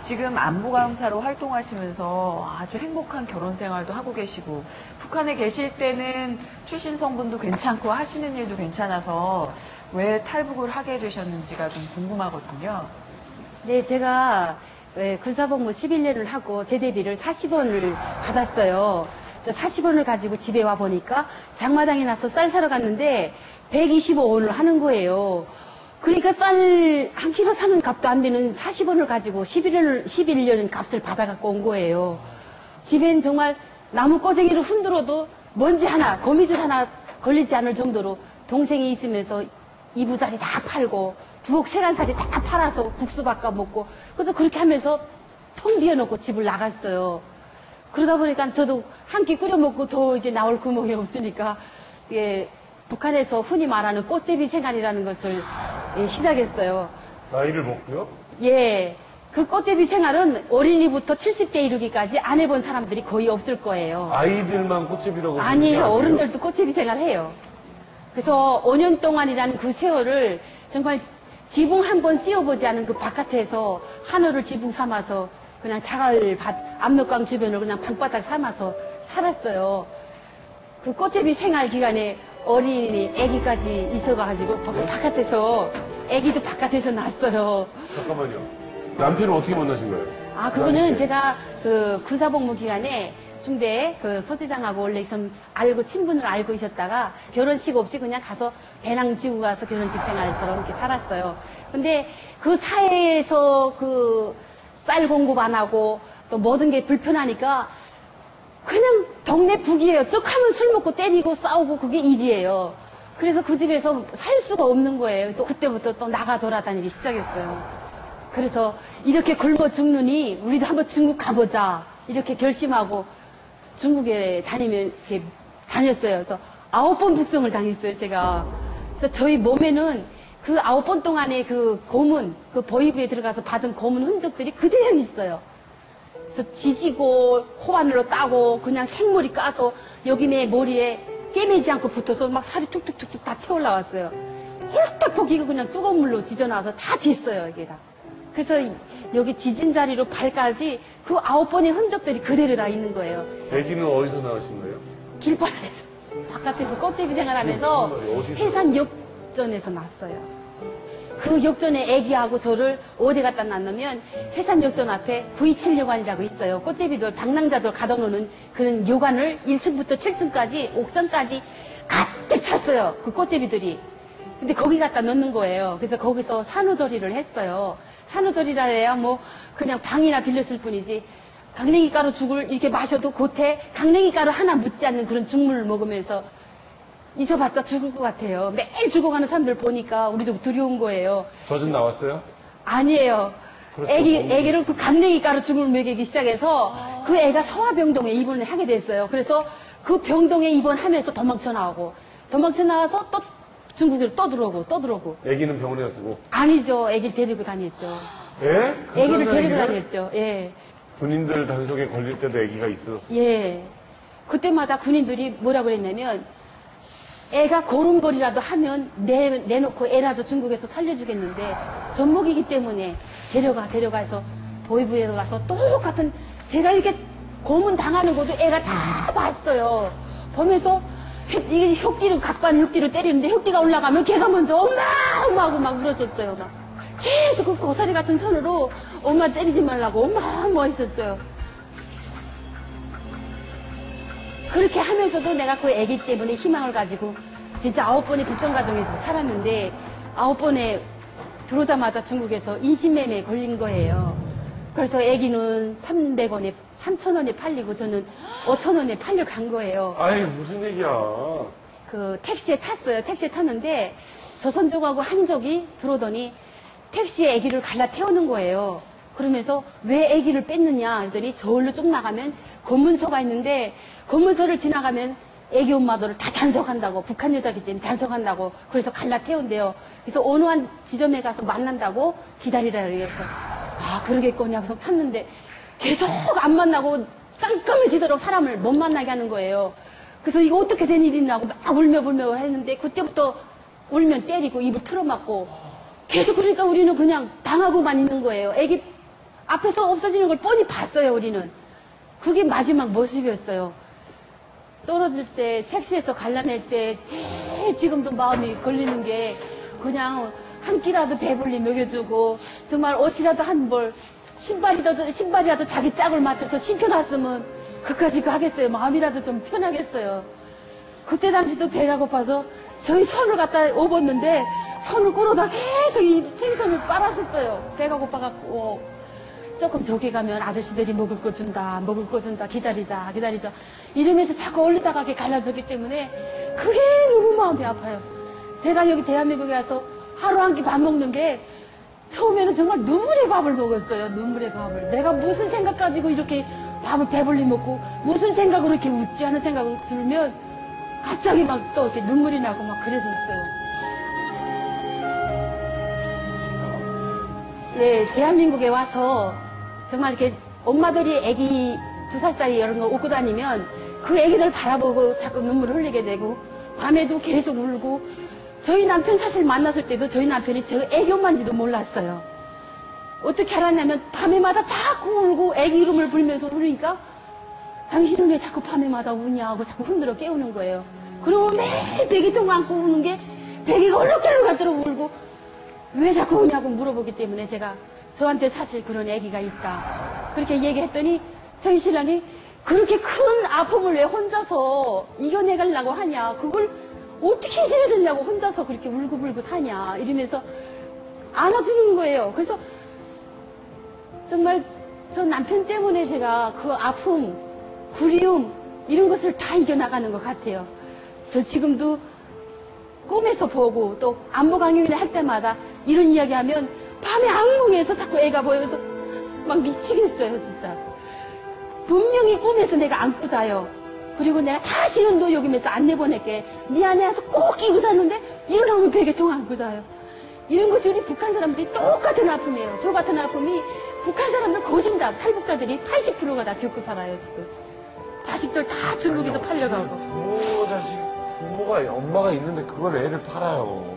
지금 안보강사로 활동하시면서 아주 행복한 결혼 생활도 하고 계시고 북한에 계실 때는 출신 성분도 괜찮고 하시는 일도 괜찮아서 왜 탈북을 하게 되셨는지가 좀 궁금하거든요. 네, 제가 군사복무 11년을 하고 제대비를 40원을 받았어요. 저 40원을 가지고 집에 와 보니까 장마당에 나서 쌀 사러 갔는데 125원을 하는 거예요. 그러니까 쌀 한 킬로 사는 값도 안 되는 40원을 가지고 11년 값을 받아갖고 온 거예요. 집엔 정말 나무 꼬쟁이를 흔들어도 먼지 하나, 거미줄 하나 걸리지 않을 정도로 동생이 있으면서 이부자리 다 팔고 부엌 세간살이 다 팔아서 국수 바꿔 먹고 그래서 그렇게 하면서 텅 비워놓고 집을 나갔어요. 그러다 보니까 저도 한 끼 끓여 먹고 더 이제 나올 구멍이 없으니까 예, 북한에서 흔히 말하는 꽃제비 생활이라는 것을 시작했어요. 나이를 먹고요? 예. 그 꽃제비 생활은 어린이부터 70대 이르기까지 안 해본 사람들이 거의 없을 거예요. 아이들만 꽃제비라고 아니에요. 어른들도 꽃제비 생활 해요. 그래서 5년 동안이라는 그 세월을 정말 지붕 한 번 씌워보지 않은 그 바깥에서 하늘을 지붕 삼아서 그냥 자갈밭, 압록강 주변을 그냥 방바닥 삼아서 살았어요. 그 꽃제비 생활 기간에 어린이, 아기까지 있어가지고 바깥에서, 아기도 바깥에서 낳았어요. 잠깐만요. 남편은 어떻게 만나신 거예요? 아, 그거는 제가 그 군사복무 기간에 중대에 그 소대장하고 원래 친분을 알고 있었다가 결혼식 없이 그냥 가서 배낭 지고 가서 결혼식 생활처럼 이렇게 살았어요. 근데 그 사회에서 그 쌀 공급 안 하고 또 모든 게 불편하니까 그냥 동네 북이에요. 쭉 하면 술 먹고 때리고 싸우고 그게 일이에요. 그래서 그 집에서 살 수가 없는 거예요. 그래서 그때부터 또 나가 돌아다니기 시작했어요. 그래서 이렇게 굶어 죽느니 우리도 한번 중국 가보자 이렇게 결심하고 중국에 이렇게 다녔어요. 그래서 9번 북송을 당했어요, 제가. 그래서 저희 몸에는 그 9번 동안에 그 고문, 그 보이부에 들어가서 받은 고문 흔적들이 그대로 있어요. 그래서 지지고 호반으로 따고 그냥 생머리 까서 여기 내 머리에 깨매지 않고 붙어서 막 살이 툭툭툭툭 다 튀어올라왔어요. 홀딱 포기가 그냥 뜨거운 물로 지져나와서 다 됐어요, 이게 다. 그래서 여기 지진 자리로 발까지 그 9번의 흔적들이 그대로 다 있는 거예요. 아기는 어디서 나오신 거예요? 길바닥에서, 바깥에서 꽃제비 생활하면서 해산 역전에서 났어요. 그 역전에 아기하고 저를 어디 갖다 놨냐면 해산 역전 앞에 V7 요관이라고 있어요. 꽃제비들, 방랑자들 가둬놓는 그런 요관을 1층부터 7층까지, 옥상까지 가득 찼어요. 그 꽃제비들이. 근데 거기 갖다 넣는 거예요. 그래서 거기서 산후조리를 했어요. 산후조리라 해야 뭐 그냥 방이나 빌렸을 뿐이지 강냉이 가루 죽을 이렇게 마셔도 겉에 강냉이 가루 하나 묻지 않는 그런 죽물을 먹으면서 있어봤자 죽을 것 같아요. 매일 죽어가는 사람들 보니까 우리도 두려운 거예요. 젖은 나왔어요? 아니에요. 그렇죠. 애기를 그 강냉이 가루 죽을 먹이기 시작해서 그 애가 서화병동에 입원을 하게 됐어요. 그래서 그 병동에 입원하면서 도망쳐 나와서 또 중국으로 또 들어오고. 아기는 병원에 놔두고? 아니죠. 아기를 데리고 다녔죠. 예? 아기를 데리고 다녔죠. 예. 군인들 단속에 걸릴 때도 아기가 있었어요? 예. 그때마다 군인들이 뭐라 그랬냐면 애가 고름거리라도 하면 내놓고 애라도 중국에서 살려주겠는데 전목이기 때문에 데려가서 보이부에 가서 똑같은 제가 이렇게 고문 당하는 것도 애가 다 봤어요. 보면서 이게 혁띠로 각반 혁띠로 때리는데 혁띠가 올라가면 걔가 먼저 엄마 하고 막 울었었어요. 막 계속 그 고사리 같은 손으로 엄마 때리지 말라고 엄마 뭐 했었어요. 그렇게 하면서도 내가 그 아기 때문에 희망을 가지고 진짜 9번의 국정과정에서 살았는데 9번에 들어오자마자 중국에서 인신매매에 걸린 거예요. 그래서 아기는 300원에 3,000원에 팔리고 저는 5,000원에 팔려간 거예요. 아이 무슨 얘기야. 그 택시에 탔어요. 택시에 탔는데 조선족하고 한족이 들어오더니 택시에 아기를 갈라 태우는 거예요. 그러면서 왜 아기를 뺐느냐 했더니 저울로 쭉 나가면 검문소가 있는데 검문소를 지나가면 아기 엄마들을 다 단속한다고, 북한 여자기 때문에 단속한다고 그래서 갈라 태운대요. 그래서 어느 한 지점에 가서 만난다고 기다리라 그래서 아 그러겠거니 하고서 탔는데 계속 안 만나고 깜깜해지도록 사람을 못 만나게 하는 거예요. 그래서 이거 어떻게 된 일이냐고 막 울며 했는데 그때부터 울면 때리고 입을 틀어막고 계속 그러니까 우리는 그냥 당하고만 있는 거예요. 애기 앞에서 없어지는 걸 뻔히 봤어요, 우리는. 그게 마지막 모습이었어요. 떨어질 때, 택시에서 갈라낼 때, 제일 지금도 마음이 걸리는 게, 그냥 한 끼라도 배불리 먹여주고, 정말 옷이라도 한 벌, 신발이라도 자기 짝을 맞춰서 신겨놨으면, 그까지 가겠어요. 마음이라도 좀 편하겠어요. 그때 당시도 배가 고파서, 저희 손을 갖다 업었는데, 손을 끌어다 계속 이 생선을 빨았었어요. 배가 고파갖고. 조금 저기 가면 아저씨들이 먹을 거 준다, 먹을 거 준다, 기다리자, 기다리자. 이러면서 자꾸 올리다가 갈라졌기 때문에 그게 너무 마음이 아파요. 제가 여기 대한민국에 와서 하루 한 끼 밥 먹는 게 처음에는 정말 눈물의 밥을 먹었어요. 눈물의 밥을. 내가 무슨 생각 가지고 이렇게 밥을 배불리 먹고 무슨 생각으로 이렇게 웃지 하는 생각을 들면 갑자기 막 또 이렇게 눈물이 나고 막 그랬었어요. 네, 대한민국에 와서 정말 이렇게 엄마들이 아기 2살짜리 이런 걸 업고 다니면 그 아기들 바라보고 자꾸 눈물을 흘리게 되고 밤에도 계속 울고 저희 남편 사실 만났을 때도 저희 남편이 저 아기 엄마인지도 몰랐어요. 어떻게 알았냐면 밤에마다 자꾸 울고 아기 이름을 부르면서 울으니까 당신은 왜 자꾸 밤에마다 우냐 하고 자꾸 흔들어 깨우는 거예요. 그리고 매일 배기통 안고 우는 게 배기가 얼룩덜룩 하도록 울고 왜 자꾸 우냐고 물어보기 때문에 제가 저한테 사실 그런 아기가 있다. 그렇게 얘기했더니 저희 신랑이 그렇게 큰 아픔을 왜 혼자서 이겨내가려고 하냐. 그걸 어떻게 해야 되냐고 혼자서 그렇게 울고불고 사냐. 이러면서 안아주는 거예요. 그래서 정말 저 남편 때문에 제가 그 아픔, 그리움 이런 것을 다 이겨나가는 것 같아요. 저 지금도 꿈에서 보고 또 안보 강연을 할 때마다 이런 이야기하면 밤에 악몽에서 자꾸 애가 보여서 막 미치겠어요 진짜. 분명히 꿈에서 내가 안고 자요. 그리고 내가 다시는 너 여기 면서 안 내보낼게. 미안해 해서 꼭 끼고 자는데 일어나면 베개통 안고 자요. 이런 것이 우리 북한 사람들이 똑같은 아픔이에요. 저 같은 아픔이 북한 사람들 거진자, 탈북자들이 80%가 다 겪고 살아요 지금. 자식들 다 중국에서 팔려가고. 부모가 엄마가 있는데 그걸 애를 팔아요.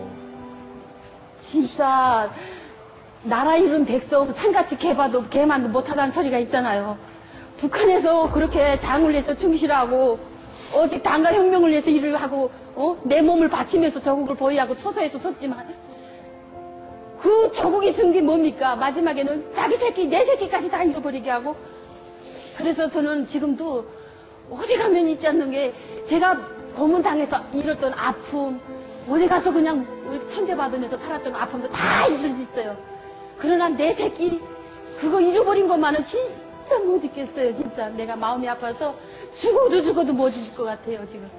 진짜 나라 이룬 백성 산같이 개봐도 개만도 못하다는 소리가 있잖아요. 북한에서 그렇게 당을 위해서 충실하고 오직 당과 혁명을 위해서 일을 하고 내 몸을 바치면서 조국을 보위하고 초소에서 섰지만 그 조국이 준 게 뭡니까? 마지막에는 자기 새끼 내 새끼까지 다 잃어버리게 하고. 그래서 저는 지금도 어디 가면 있지 않는 게 제가 고문당해서 잃었던 아픔 어디 가서 그냥 우리 천대받으면서 살았던 아픔도 다 잊을 수 있어요. 그러나 내 새끼 그거 잃어버린 것만은 진짜 못 잊겠어요. 진짜 내가 마음이 아파서 죽어도 못 잊을 것 같아요 지금.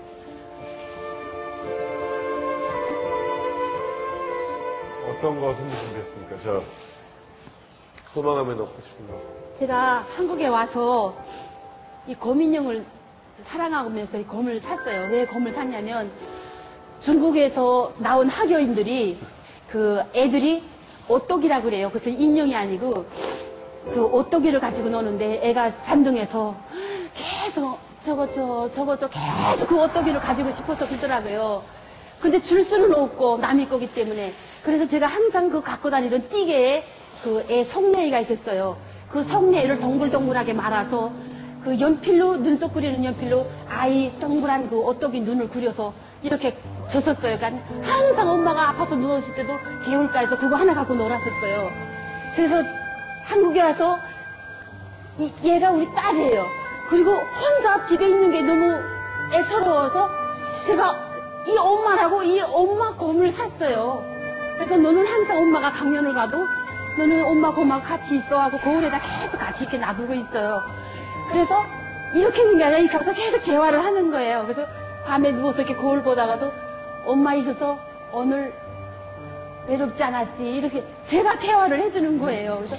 어떤 거 선물 준비했습니까? 저 소망하면 넣고 싶은 거. 제가 한국에 와서 이 곰인형을 사랑하면서 이 곰을 샀어요. 왜 곰을 샀냐면 중국에서 나온 학교인들이 그 애들이 오똑이라고 그래요. 그래서 인형이 아니고 그 오똑이를 가지고 노는데 애가 잔등해서 계속 저거 계속 그 오똑이를 가지고 싶어서 그러더라고요. 근데 줄 수는 없고 남의 거기 때문에. 그래서 제가 항상 그 갖고 다니던 띠개에 그 애 속내애가 있었어요. 그 속내애를 동글동글하게 말아서 그 연필로 눈썹 그리는 연필로 아이 동그란 그 오똑이 눈을 그려서 이렇게 줬었어요. 그러니까 항상 엄마가 아파서 누웠을 때도 개울가에서 그거 하나 갖고 놀았었어요. 그래서 한국에 와서 얘가 우리 딸이에요. 그리고 혼자 집에 있는 게 너무 애처로워서 제가 이 엄마라고 이 엄마 곰을 샀어요. 그래서 너는 항상 엄마가 강연을 가도 너는 엄마 곰하고 같이 있어 하고 거울에다 계속 같이 이렇게 놔두고 있어요. 그래서 이렇게 있는 게 아니라 이렇게 가서 계속 대화를 하는 거예요. 그래서 밤에 누워서 이렇게 거울 보다가도 엄마 있어서 오늘 외롭지 않았지 이렇게 제가 대화를 해주는 거예요. 그래서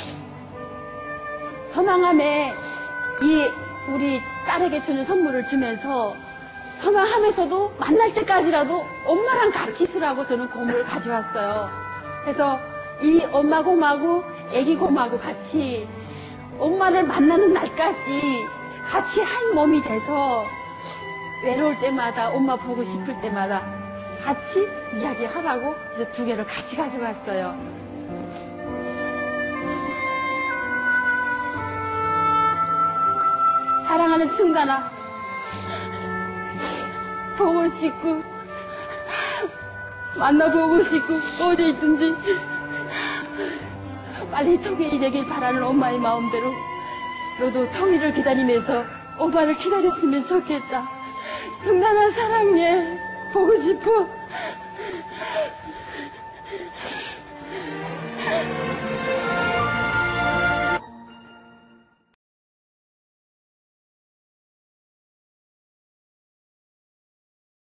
서망함에 이 우리 딸에게 주는 선물을 주면서 서망하면서도 만날 때까지라도 엄마랑 같이 있으라고 저는 곰을 가져왔어요. 그래서 이 엄마 곰하고 애기 곰하고 같이 엄마를 만나는 날까지 같이 한 몸이 돼서 외로울 때마다 엄마 보고 싶을 때마다 같이 이야기하라고 그래서 두 개를 같이 가져갔어요. 나는 중간아 보고 싶고 만나보고 싶고 어디 있든지 빨리 통일이 되길 바라는 엄마의 마음대로 너도 통일을 기다리면서 엄마를 기다렸으면 좋겠다. 중간아 사랑해. 보고 싶어.